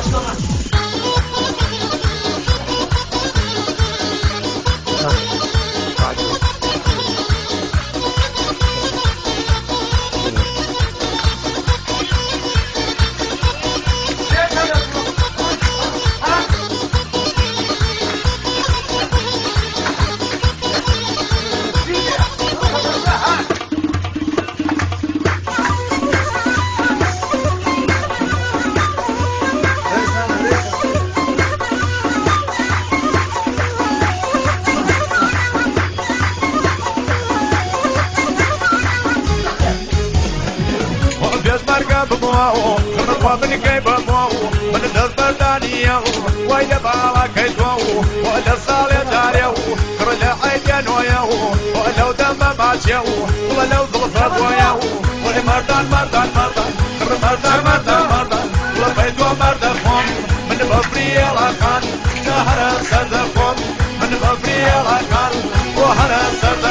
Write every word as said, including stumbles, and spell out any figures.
بمواو كرقوا من كيف بمواو من الناس بردانية ويا بالا كيتواو ولا صالي داريو كرلا عيدان وياو ولو دم ماشيو ولو ظلفة وياو ولا مردان مردان مردان كر مردان مردان مردان ولا بيتوا مردفون من بفري الأخان نهر سردفون من بفري الأخان وهر سردفون